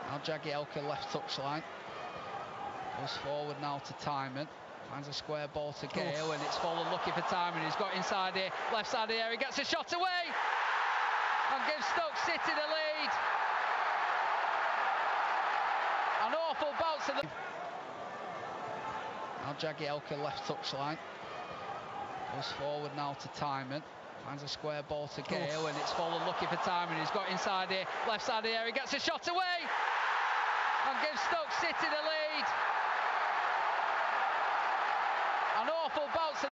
Now Jagielka left touchline. Goes forward now to Tymon. Finds a square ball to Gale, and it's fallen lucky for Tymon. He's got inside here, left side of the area, gets a shot away and gives Stoke City the lead. An awful bounce to the... Now Jagielka left touchline. Goes forward now to Tymon. Finds a square ball to Gale, and it's fallen lucky for Tymon. He's got inside here, left side of the area, gets a shot away and gives Stoke City the lead. An awful bounce.